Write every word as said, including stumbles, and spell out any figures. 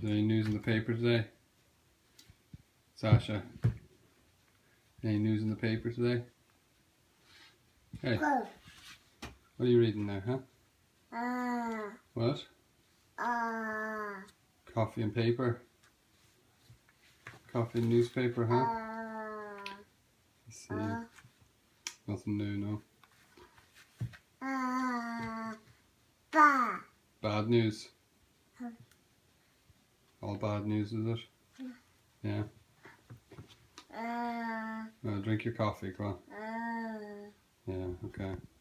Any news in the paper today? Sasha? Any news in the paper today? Hey. What are you reading there, huh? Uh, What? uh, Coffee and paper? Coffee and newspaper, huh? uh, Let's see. Uh, Nothing new, no? uh, ba. Bad news? Huh. All bad news, is it? Yeah. Uh, Well, drink your coffee, come on. uh. Yeah, okay.